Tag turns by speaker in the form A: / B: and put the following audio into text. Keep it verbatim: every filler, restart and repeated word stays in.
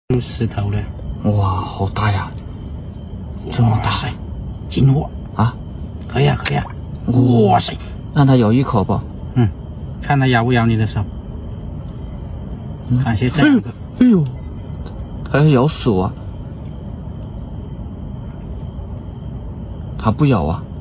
A: 有石头了。
B: 哇，好大呀！这么大，
A: 金货
B: 啊！
A: 可以啊，可以啊！哇塞，
B: 让它咬一口吧。
A: 嗯，看它咬不咬你的手。看些这样的。
B: 哎呦，它要咬手啊！它不咬啊。